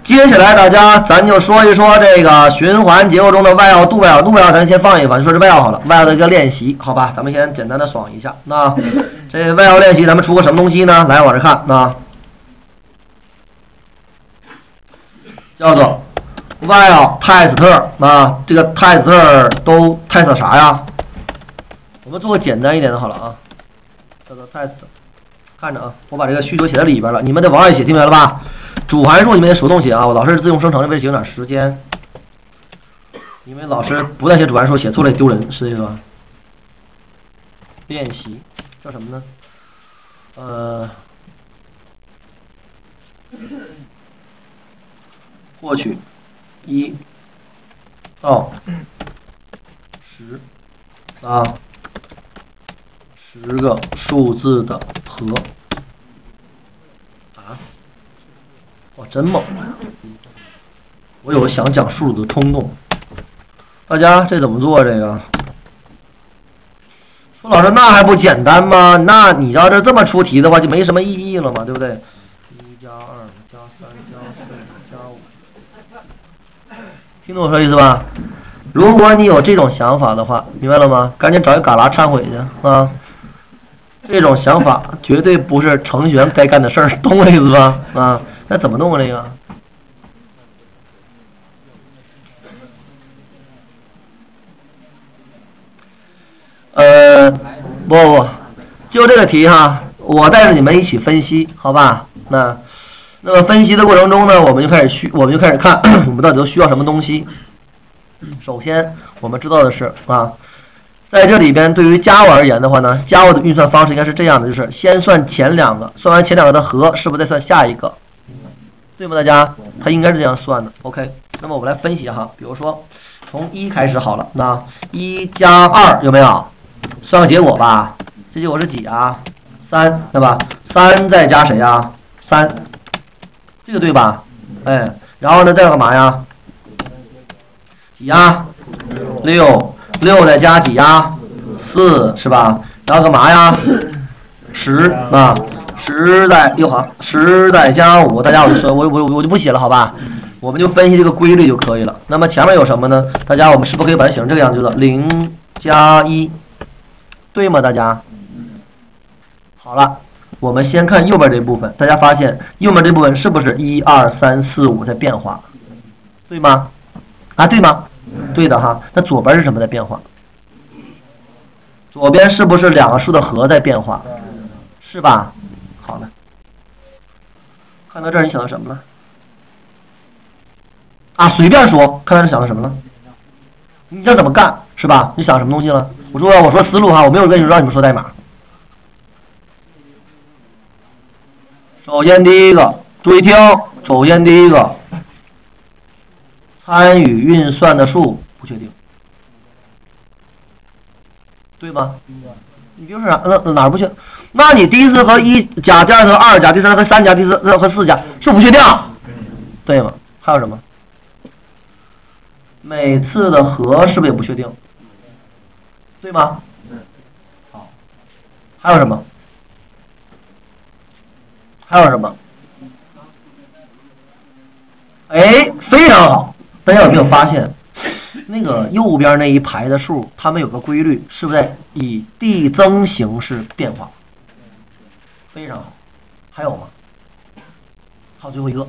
接下来大家咱就说一说这个循环结构中的外奥、度外奥。度外奥咱先放一放，就说是外奥好了，外奥的一个练习，好吧？咱们先简单的爽一下。那这外奥练习咱们出个什么东西呢？来往这看，那叫做外奥 test 啊，这个 test 都 test 啥呀？我们做个简单一点的好了啊，叫做 test。看着啊，我把这个需求写在里边了，你们得往外写，听明白了吧？主函数你们得手动写啊，我老师自动生成，为了节省点时间。因为老师不但写主函数，写错了也丢人，是这个。练习叫什么呢？获取1到10啊，10个数字的和啊，哇，真猛！我有想讲数字的冲动。大家这怎么做？这个说老师那还不简单吗？那你要是这么出题的话，就没什么意义了嘛，对不对？1+2+3+4+5。听懂我说意思吧？如果你有这种想法的话，明白了吗？赶紧找一旮旯忏悔去啊！这种想法绝对不是程序员该干的事儿，懂我意思吧？啊，那怎么弄啊这个？不，就这个题哈，我带着你们一起分析，好吧？那么分析的过程中呢，我们就开始看我们到底都需要什么东西。首先，我们知道的是啊，在这里边对于 Java 而言的话呢 ，Java 的运算方式应该是这样的，就是先算前两个，算完前两个的和，是不是再算下一个？对吗？大家，它应该是这样算的。OK， 那么我们来分析哈，比如说从1开始好了，那1+2有没有？算个结果吧，这结果是几啊？3，对吧？3再加谁啊？3，这个对吧？哎，然后呢，再干嘛呀？几呀？6再加几呀？4是吧？然后干嘛呀？10啊，10再6行，10再加5，大家我就不写了，好吧？我们就分析这个规律就可以了。那么前面有什么呢？大家我们是不是可以把它写成这个样子的？0+1，对吗？大家？好了，我们先看右边这部分，大家发现右边这部分是不是1、2、3、4、5在变化？对吗？啊，对吗？对的哈。那左边是什么在变化？左边是不是两个数的和在变化？是吧？好了，看到这儿你想到什么了？啊，随便说，看到这想到什么了？你想怎么干是吧？你想什么东西了？我说思路哈，我没有跟你说让你们说代码。首先第一个，注意听，首先第一个，参与运算的数不确定，对吗？你比如说哪儿不确定？那你第一次和1加，第二次和2加，第三次和3加，第四次和4加是不确定，对吗？还有什么？每次的和是不是也不确定？对吗？好，还有什么？还有什么？哎，非常好！大家有没有发现，那个右边那一排的数，它们有个规律，是不是在以递增形式变化？非常好。还有吗？还有最后一个，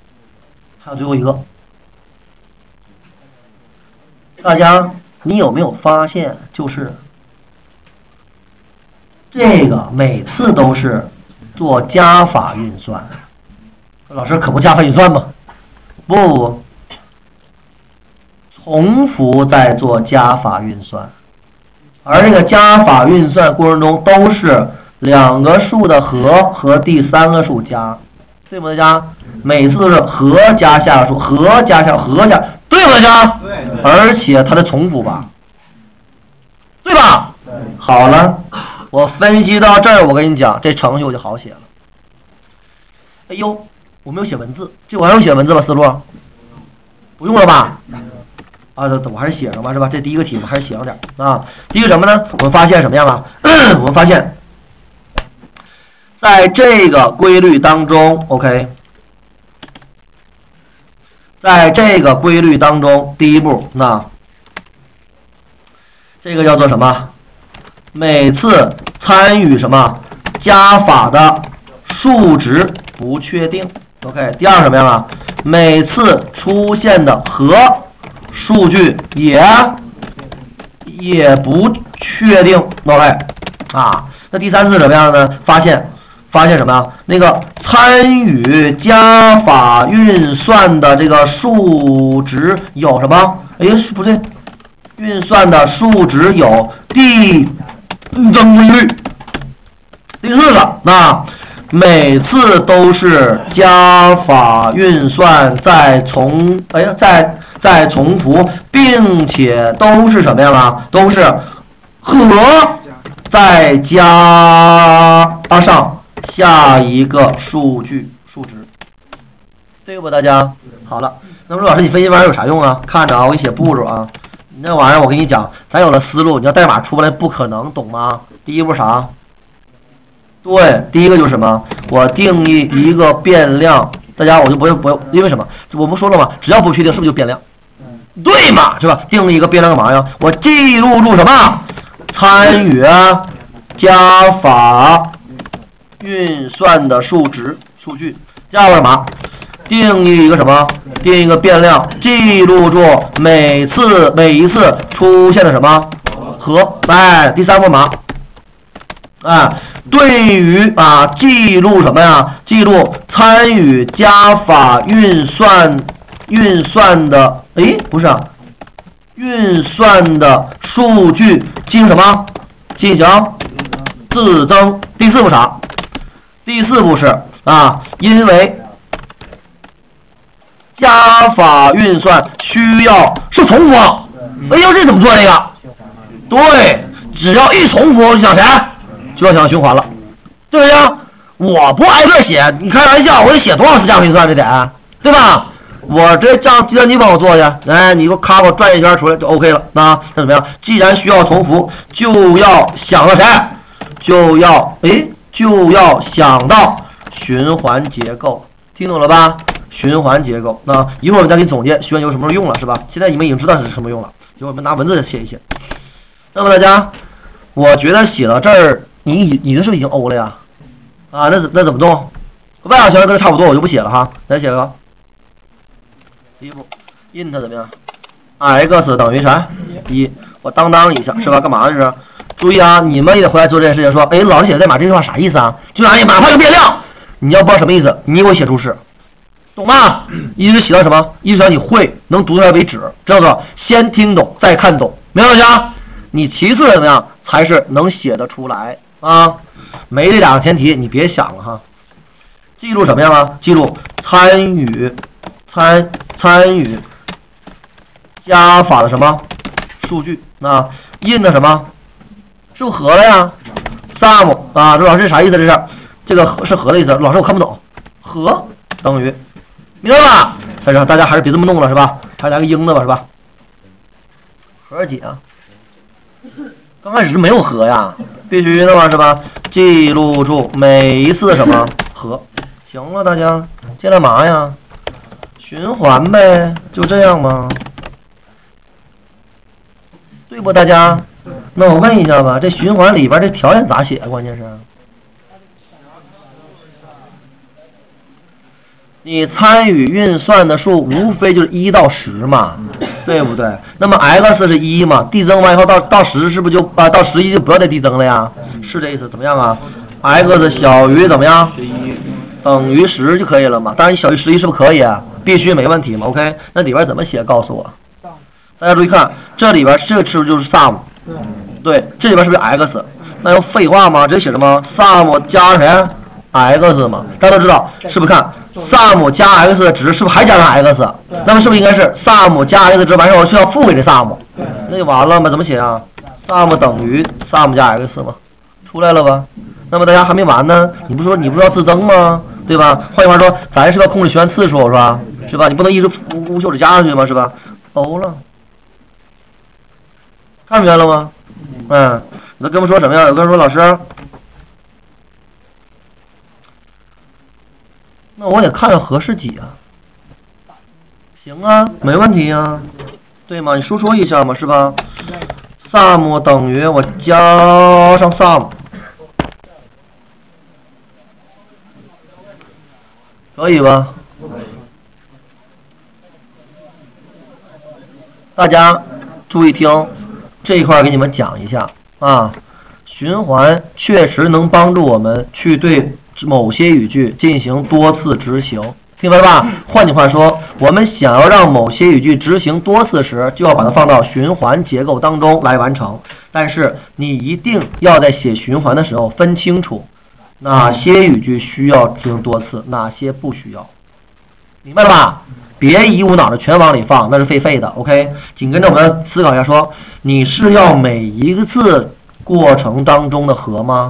大家你有没有发现，就是这个每次都是做加法运算？老师可不加法运算吗？不，重复在做加法运算，而这个加法运算过程中都是两个数的和第三个数加，对不对？大家每次都是和加下个数，和加下和加，对不对？大家？对。而且它的重复吧，对吧？对。好了，我分析到这儿，我跟你讲，这程序我就好写了。哎呦，我没有写文字，这我还用写文字吧？思路？不用了吧？啊，我还是写上吧，是吧？这第一个题嘛，还是写上点啊。第一个什么呢？我们发现什么样啊？我们发现，在这个规律当中 ，OK， 在这个规律当中，第一步，那这个叫做什么？每次参与什么加法的数值不确定。OK， 第二什么样啊？每次出现的和数据也不确定。OK， 啊，那第三次什么样呢？发现什么呀？那个参与加法运算的这个数值有什么？哎，不对，运算的数值有递增规律。第四个，那每次都是加法运算再重复，并且都是什么样啊？都是和再加上下一个数值，对不？大家好了，那么老师你分析玩意儿有啥用啊？看着啊，我给你写步骤啊。你那玩意儿我跟你讲，咱有了思路，你要代码出来不可能，懂吗？第一步啥？对，第一个就是什么？我定义一个变量，大家我就不用，因为什么？我不说了吗？只要不确定，是不是就变量？对嘛，是吧？定义一个变量干嘛呀？我记录住什么？参与加法运算的数据，加什么？定义一个什么？定义一个变量，记录住每一次出现的什么和？哎，第三步嘛。对于记录什么呀？记录参与加法运算的，不是运算的数据进行什么？进行自增。第四步啥？第四步是因为加法运算需要是重复。这怎么做这个？对，只要一重复就想谁？就要想循环了，对不对呀？我不挨个写，你开玩笑，我得写多少次加法运算这得，对吧？我这计算机帮我做去，你给我咔我转一圈出来就 OK 了。那怎么样？既然需要重复，就要想到谁？就要想到循环结构，听懂了吧？循环结构。那一会儿我再给你总结循环结构什么时候用了，是吧？现在你们已经知道是什么用了，一会儿我们拿文字写一写。那么大家，我觉得写到这儿。你这是不是已经欧了呀？那怎么动？外行跟差不多，我就不写了哈。来写个第一步 ，int 怎么样 ？x 等于啥？1，我当一下是吧？干嘛这是？注意啊，你们也得回来做这件事情。说，老师写的代码这句话啥意思啊？就马上一个变量，你要不知道什么意思，你给我写出式，懂吗？一直写到什么？一直到你会能读出来为止，知道吗？先听懂再看懂，明白吗？你其次怎么样才是能写得出来？没这两个前提，你别想了哈。记录什么样啊？记录参与加法的什么数据？int 的什么？是不是和了呀 ？sum 这老师这啥意思？这个是和的意思。老师我看不懂，和等于，明白吧？大家还是别这么弄了是吧？还来个英的吧是吧？和解啊。刚开始是没有和呀，必须的嘛是吧？记录住每一次什么和，行了，大家接着嘛呀？循环呗，就这样吗？对不，大家？那我问一下吧，这循环里边这条件咋写？关键是，你参与运算的数无非就是1到10嘛，对不对？那么 x 是1嘛，递增完以后到10是不是就到11就不要再递增了呀？是这意思？怎么样啊 ？x 小于怎么样？等于10就可以了嘛？当然小于11是不是可以啊？必须没问题嘛 ？OK， 那里边怎么写？告诉我。大家注意看，这里边这个是不是就是 sum？ 对，这里边是不是 x？ 那要废话吗？这写什么 sum 加谁 ？x 嘛？大家都知道，是不是看？ sum 加 x 的值是不是还加上 x？ 那么是不是应该是 sum 加 x 值完事我需要付给这 sum？ 那就完了吗？怎么写啊 ？sum 等于 sum 加 x 嘛，出来了吧？那么大家还没完呢，你不是要自增吗？对吧？换句话说，咱是要控制循环次数是吧？是吧？你不能一直无休止加上去吗？是吧？欧了，看明白了吗？你都跟我们说什么呀？有跟人说老师。那我得看看和是几啊？ 行啊，没问题啊，对吗？你输出一下嘛，是吧？sum 等于我加上 sum， 可以吧？大家注意听，这一块给你们讲一下啊。循环确实能帮助我们去对某些语句进行多次执行，听明白吧？换句话说，我们想要让某些语句执行多次时，就要把它放到循环结构当中来完成。但是你一定要在写循环的时候分清楚哪些语句需要执行多次，哪些不需要，明白了吧？别一股脑的全往里放，那是废的。OK， 紧跟着我们思考一下说，你是要每一个次过程当中的和吗？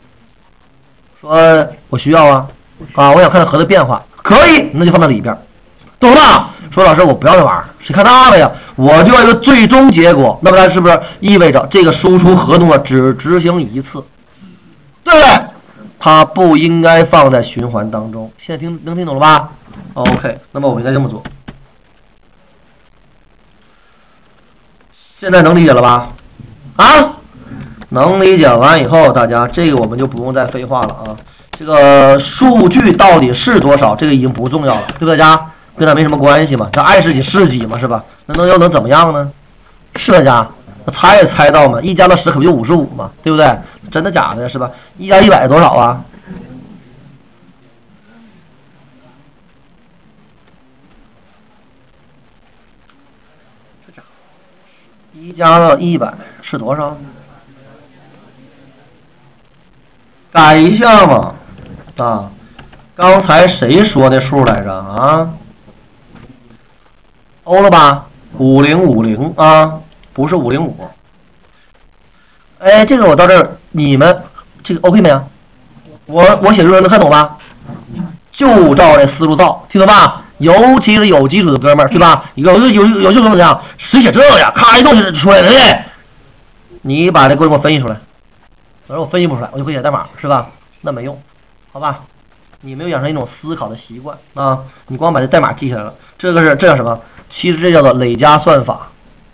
说我需要啊，我想看看和的变化，可以，那就放到里边，懂了？说老师我不要那玩意儿，谁看那个呀？我就要一个最终结果，那么它是不是意味着这个输出和动作只执行一次，对不对？它不应该放在循环当中。现在能听懂了吧？ OK， 那么我们应该这么做。现在能理解了吧？啊？能理解完以后，大家这个我们就不用再废话了啊。这个数据到底是多少，这个已经不重要了，对不对？大家跟它没什么关系嘛，这爱是几是几嘛，是吧？那能怎么样呢？是大家猜也猜到嘛，1加到10可不就55嘛，对不对？真的假的是吧？1加100多少啊？1加到100是多少？改一下嘛，啊，刚才谁说的数来着啊？欧了吧？5050啊，不是505。哎，这个我到这儿，你们这个 OK 没啊？我写作能看懂吧？就照这思路造，听懂吧？尤其是有基础的哥们儿，对吧？有基础怎么样？谁写这呀？咔一动就出来了，对不对？你把这给我分析出来。我分析不出来，我就会写代码，是吧？那没用，好吧？你没有养成一种思考的习惯啊！你光把这代码记下来了，这叫什么？其实这叫做累加算法，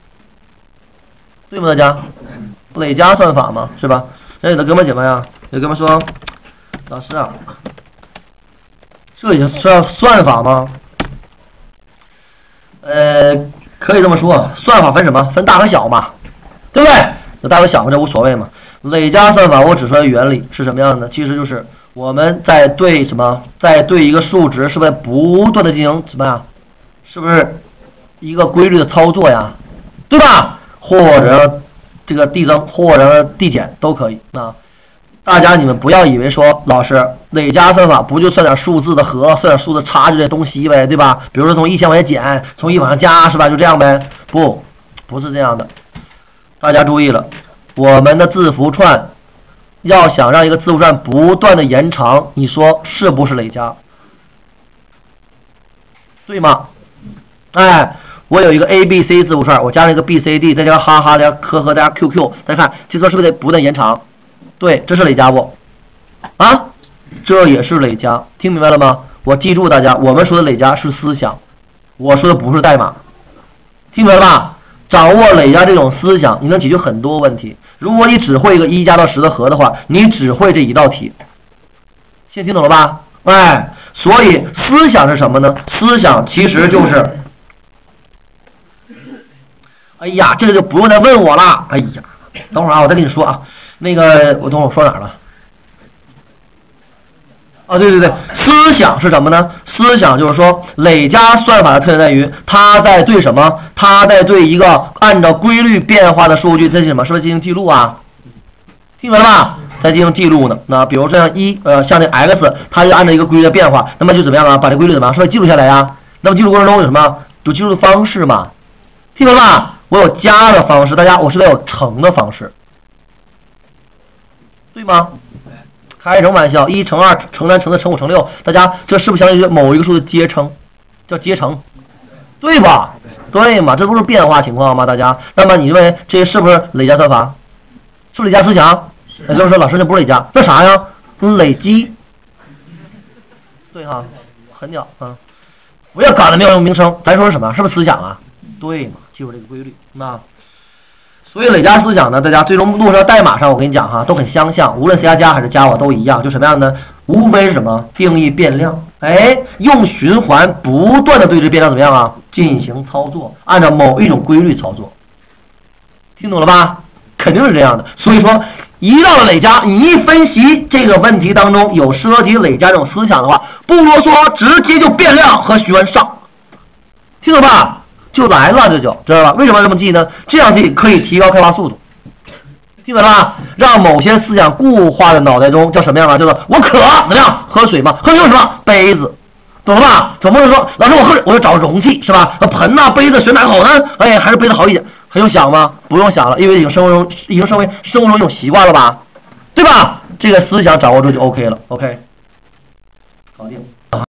对吗？大家，累加算法嘛，是吧？那有的哥们儿姐们呀，有的哥们儿说，老师啊，这也算算法吗？可以这么说，算法分什么？分大和小嘛，对不对？有大和小嘛，这无所谓嘛。累加算法我指出来的原理是什么样的？其实就是我们在对什么，在对一个数值是不是不断的进行什么呀？是不是一个规律的操作呀？对吧？或者这个递增或者递减都可以。那大家你们不要以为说老师累加算法不就算点数字的和，算点数字差距的东西呗，对吧？比如说从1000往下减，从1往上加，是吧？就这样呗？不是这样的。大家注意了。我们的字符串要想让一个字符串不断的延长，你说是不是累加？对吗？哎，我有一个 ABC 字符串，我加上一个 BCD， 再加上哈哈加呵呵加 QQ， 大家看这字是不是得不断延长？对，这是累加不？啊，这也是累加，听明白了吗？我记住大家，我们说的累加是思想，我说的不是代码，听明白了吧？掌握累加这种思想，你能解决很多问题。如果你只会一个1加到10的和的话，你只会这一道题。现在听懂了吧？哎，所以思想是什么呢？思想其实就是，哎呀，这个就不用再问我了。哎呀，等会儿啊，我再跟你说啊。那个，我等会儿说哪儿了？啊，对，思想是什么呢？思想就是说，累加算法的特点在于，它在对什么？它在对一个按照规律变化的数据在什么？是不是进行记录啊？听明白了吧？在进行记录呢。那比如这样像这 x， 它就按照一个规律的变化，那么就怎么样啊？把这规律怎么样？是不是记录下来呀？那么记录过程中有什么？有记录的方式嘛？听明白吧？我有加的方式，大家我是不是有乘的方式？对吗？开什么玩笑？1乘2乘3乘4乘5乘6，大家这是不是相当于某一个数的阶乘？叫阶乘，对吧？对嘛？这不是变化情况吗？大家，那么你认为这是不是累加算法？是不是累加思想？也就是说，老师这不是累加，那啥呀？累积。对哈，很屌啊！ 不要赶了没有用名称，咱说是什么？是不是思想啊？对嘛，记住这个规律。那所以累加思想呢，大家最终落实到代码上，我跟你讲哈，都很相像，无论 C++ 还是 Java 都一样，就什么样呢？无非是什么？定义变量，用循环不断的对这变量怎么样啊？进行操作，按照某一种规律操作，听懂了吧？肯定是这样的。所以说，一到了累加，你一分析这个问题当中有涉及累加这种思想的话，不啰嗦，直接就变量和循环上，听懂吧？就来了，这就知道吧？为什么这么记呢？这样记可以提高开发速度，听懂了吧？让某些思想固化的脑袋中叫什么样啊？叫做我渴，怎么样？喝水嘛，喝水用什么？杯子，懂了吧？总不能说老师我喝水我就找容器是吧？盆呐、杯子选哪个好呢？还是杯子好一点。还用想吗？不用想了，因为已经成为生活中一种习惯了吧，对吧？这个思想掌握住就 OK 了 ，OK，搞定。